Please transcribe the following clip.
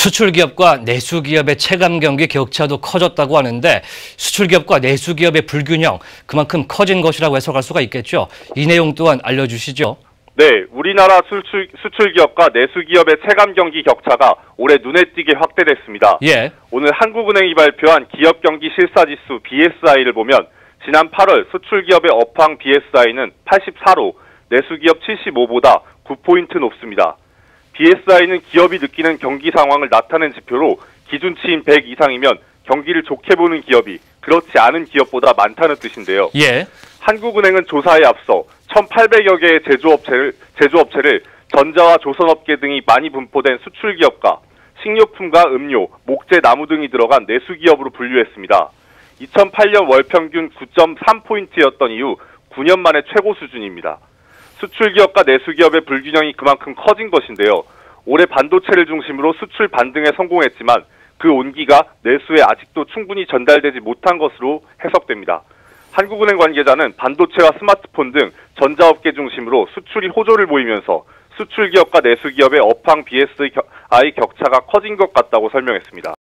수출기업과 내수기업의 체감 경기 격차도 커졌다고 하는데 수출기업과 내수기업의 불균형 그만큼 커진 것이라고 해석할 수가 있겠죠. 이 내용 또한 알려주시죠. 네, 우리나라 수출기업과 내수기업의 체감 경기 격차가 올해 눈에 띄게 확대됐습니다. 예. 오늘 한국은행이 발표한 기업 경기 실사지수 BSI를 보면 지난 8월 수출기업의 업황 BSI는 84로 내수기업 75보다 9포인트 높습니다. BSI는 기업이 느끼는 경기 상황을 나타낸 지표로 기준치인 100 이상이면 경기를 좋게 보는 기업이 그렇지 않은 기업보다 많다는 뜻인데요. 예. 한국은행은 조사에 앞서 1,800여 개의 제조업체를 전자와 조선업계 등이 많이 분포된 수출기업과 식료품과 음료, 목재, 나무 등이 들어간 내수기업으로 분류했습니다. 2008년 월평균 9.3포인트였던 이후 9년 만에 최고 수준입니다. 수출기업과 내수기업의 불균형이 그만큼 커진 것인데요. 올해 반도체를 중심으로 수출 반등에 성공했지만 그 온기가 내수에 아직도 충분히 전달되지 못한 것으로 해석됩니다. 한국은행 관계자는 반도체와 스마트폰 등 전자업계 중심으로 수출이 호조를 보이면서 수출기업과 내수기업의 업황 BSI 격차가 커진 것 같다고 설명했습니다.